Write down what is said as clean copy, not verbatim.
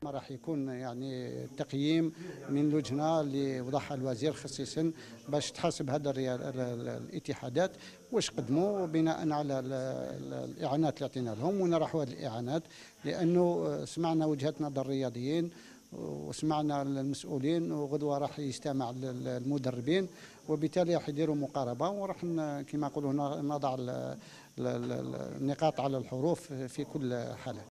راح يكون يعني تقييم من لجنه اللي وضعها الوزير خصيصا باش تحاسب هذا الاتحادات واش قدموا بناء على الاعانات اللي عطينا لهم، ونرحوا هذه الاعانات لانه سمعنا وجهه نظر الرياضيين وسمعنا المسؤولين، وغدوه راح يجتمع المدربين وبالتالي راح يديروا مقاربه وراح كما نقولوا نضع النقاط على الحروف في كل حاله.